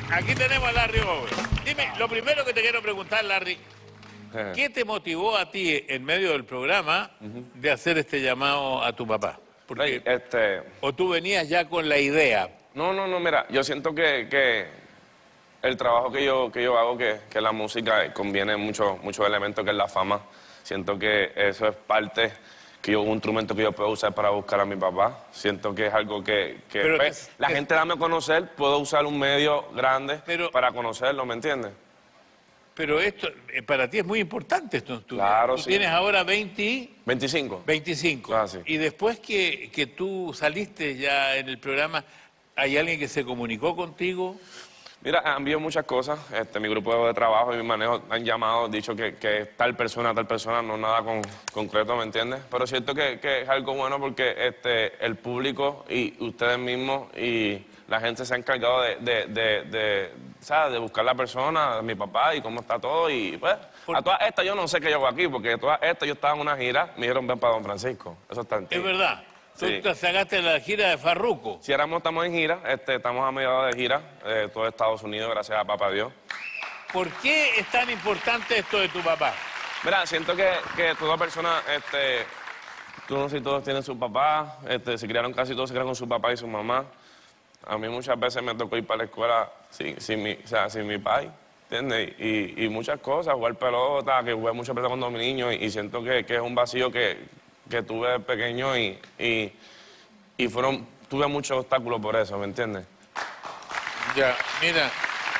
Aquí tenemos a Larry Over. Dime, lo primero que te quiero preguntar, Larry, ¿qué te motivó a ti, en medio del programa, de hacer este llamado a tu papá? Porque, ¿o tú venías ya con la idea? No, mira, yo siento que el trabajo que yo hago, que la música conviene muchos elementos, que es la fama. Siento que eso es parte, un instrumento que yo puedo usar para buscar a mi papá. Siento que es algo que pues, la gente dame a conocer, puedo usar un medio grande para conocerlo, ¿me entiendes? Pero esto, para ti es muy importante esto en tu vida. Claro, Tú sí. tienes ahora 25. 25. Ah, sí. Y después que tú saliste ya en el programa, ¿hay alguien que se comunicó contigo? Mira, han habido muchas cosas. Mi grupo de trabajo y mi manejo han llamado, dicho que tal persona, no nada concreto, ¿me entiendes? Pero siento que es algo bueno porque el público y ustedes mismos y la gente se ha encargado ¿sabes? De buscar la persona, mi papá y cómo está todo. Y pues, a todas estas yo no sé qué yo hago aquí, porque a todas estas yo estaba en una gira, me dijeron ven para Don Francisco. Eso está en ti. Es verdad. Sí. Tú te sacaste la gira de Farruko. Si estamos en gira, estamos a mediados de gira, todo Estados Unidos, gracias a papá Dios. ¿Por qué es tan importante esto de tu papá? Mira, siento que toda persona, todos y todos tienen su papá, se criaron casi todos, se criaron con su papá y su mamá. A mí muchas veces me tocó ir para la escuela sin mi pai, ¿entiendes? Y muchas cosas, jugar pelota, que jugué muchas veces cuando mi niño, y siento que es un vacío que tuve de pequeño y tuve muchos obstáculos por eso, ¿me entiendes? Ya, mira.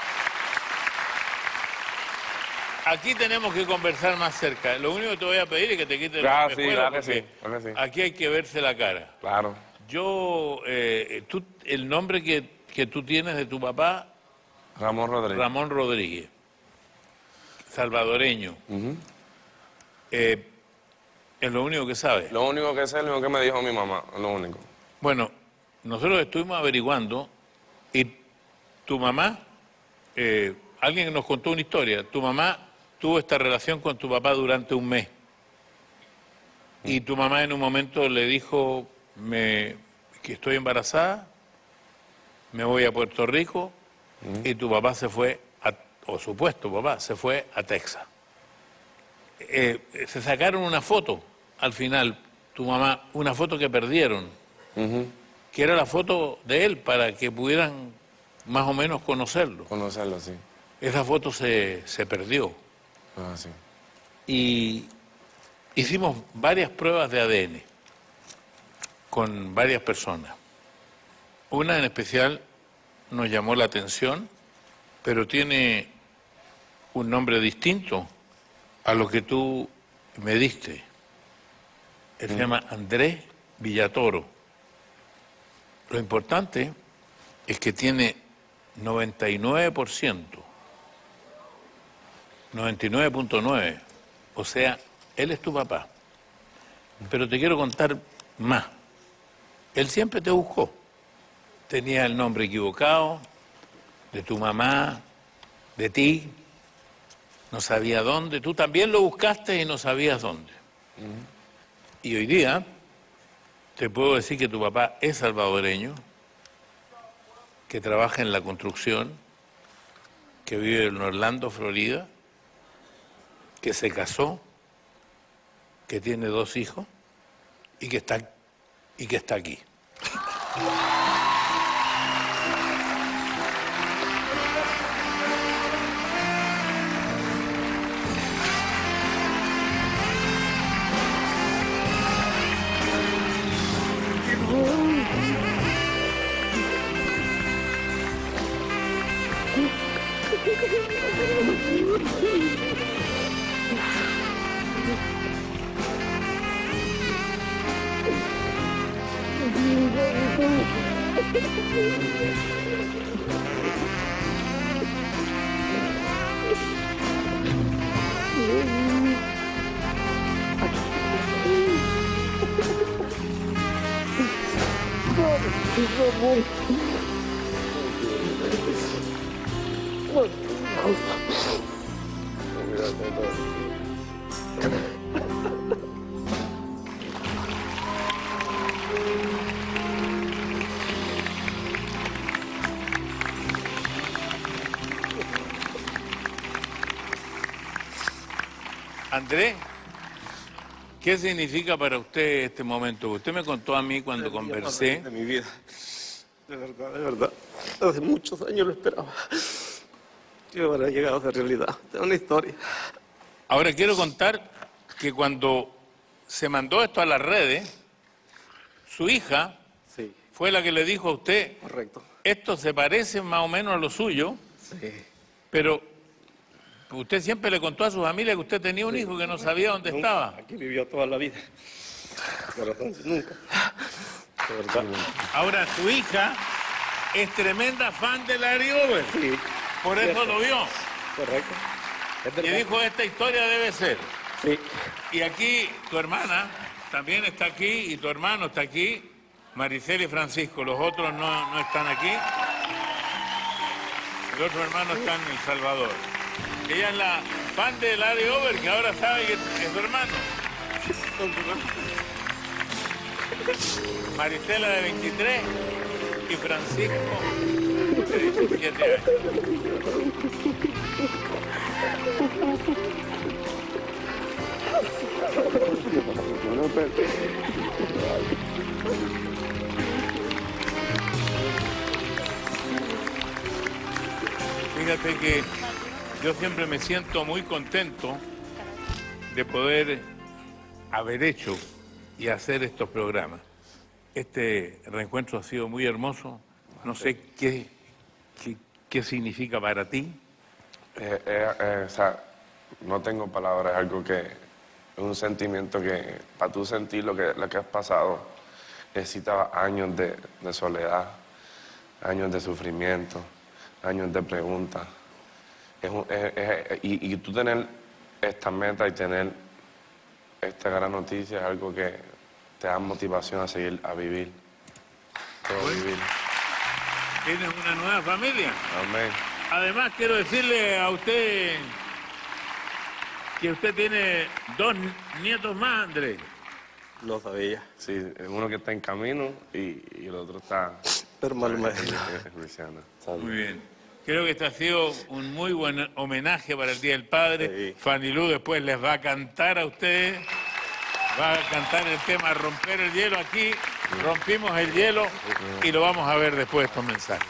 Aquí tenemos que conversar más cerca. Lo único que te voy a pedir es que te quites los espejuelos, claro que sí. Aquí hay que verse la cara. Claro. Yo, el nombre que tú tienes de tu papá... Ramón Rodríguez. Ramón Rodríguez. Salvadoreño. Es lo único que sabes. Lo único que sé es lo que me dijo mi mamá, lo único. Bueno, nosotros estuvimos averiguando y tu mamá, alguien nos contó una historia, tu mamá tuvo esta relación con tu papá durante un mes. Y tu mamá en un momento le dijo que estoy embarazada, me voy a Puerto Rico, y tu papá se fue, o supuesto papá, se fue a Texas. Se sacaron una foto al final, tu mamá, una foto que perdieron, que era la foto de él para que pudieran más o menos conocerlo. Conocerlo, sí. Esa foto se perdió. Ah, sí. Y hicimos varias pruebas de ADN con varias personas. Una en especial nos llamó la atención, pero tiene un nombre distinto a lo que tú me diste. Él se llama Andrés Villatoro. Lo importante es que tiene 99%, 99.9%. O sea, él es tu papá. Pero te quiero contar más. Él siempre te buscó. Tenía el nombre equivocado, de tu mamá, de ti. No sabía dónde. Tú también lo buscaste y no sabías dónde. Y hoy día te puedo decir que tu papá es salvadoreño, que trabaja en la construcción, que vive en Orlando, Florida, que se casó, que tiene 2 hijos y que está aquí. Andrés, ¿qué significa para usted este momento? Usted me contó a mí cuando conversé. De mi vida. De verdad. Hace muchos años lo esperaba. Y ahora ha llegado a ser realidad. Es una historia. Ahora quiero contar que cuando se mandó esto a las redes, su hija Sí, fue la que le dijo a usted, correcto. esto se parece más o menos a lo suyo, Sí. pero usted siempre le contó a su familia que usted tenía un hijo que no sabía dónde estaba. Aquí vivió toda la vida. Corazón, nunca. De verdad. Ahora su hija es tremenda fan de Larry Over, Sí, por eso lo vio. correcto. Es Y verdad. dijo, esta historia debe ser. Sí. Y aquí tu hermana también está aquí y tu hermano está aquí, Maricel y Francisco. Los otros no están aquí. Los otros hermanos están en El Salvador. Ella es la fan de Larry Over, que ahora sabe que es su hermano. Maricela de 23 y Francisco de 17 años. Fíjate que yo siempre me siento muy contento de poder haber hecho y hacer estos programas. Este reencuentro ha sido muy hermoso. No sé qué significa para ti. O sea, no tengo palabras, es algo que es un sentimiento que para tú sentir lo que has pasado necesitas años de soledad, años de sufrimiento, años de preguntas. Y tú tener esta meta y tener esta gran noticia es algo que te da motivación a seguir, a vivir. Todo vivir. Tienes una nueva familia. Amén. Además, quiero decirle a usted que usted tiene 2 nietos más, Andrés. No sabía. Sí, uno que está en camino y el otro está Hermano en maestro. Luisiana. Muy bien. Creo que este ha sido un muy buen homenaje para el Día del Padre. Sí. Fanny Lu después les va a cantar a ustedes. Va a cantar el tema Romper el Hielo aquí. Rompimos el hielo y lo vamos a ver después de estos mensajes.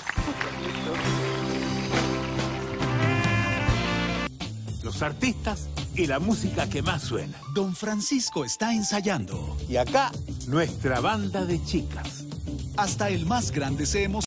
Los artistas y la música que más suena. Don Francisco está ensayando. Y acá, Nuestra banda de chicas. Hasta el más grande se emociona.